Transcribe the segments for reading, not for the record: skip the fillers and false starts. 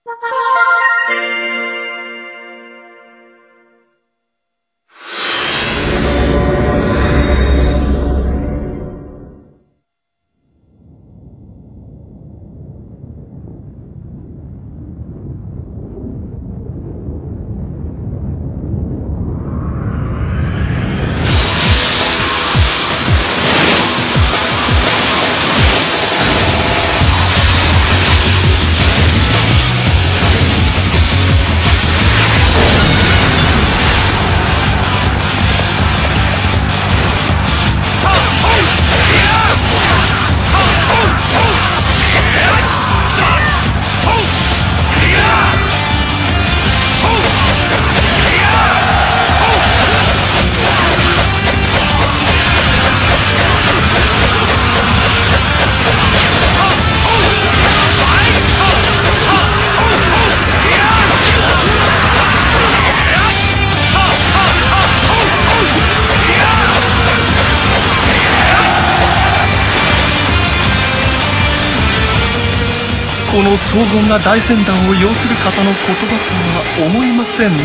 この荘厳な大船団を要する方の言葉とは思いませんね。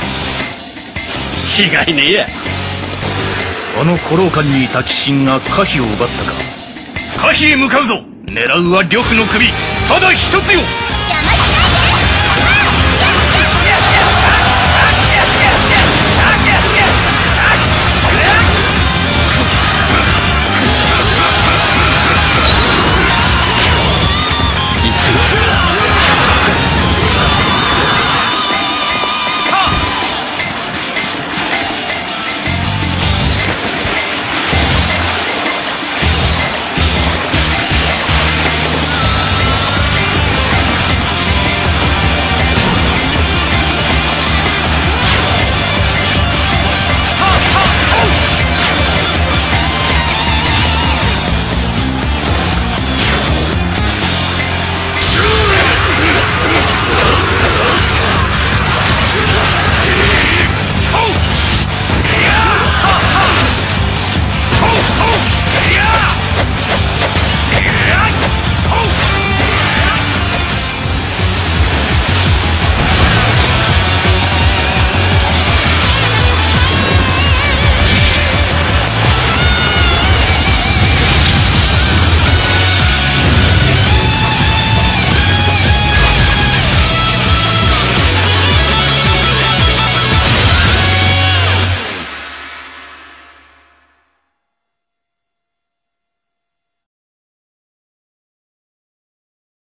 違いねえや。 あの古老館にいた鬼神が可否を奪ったか。 可否へ向かうぞ。狙うは呂布の首ただ一つよ。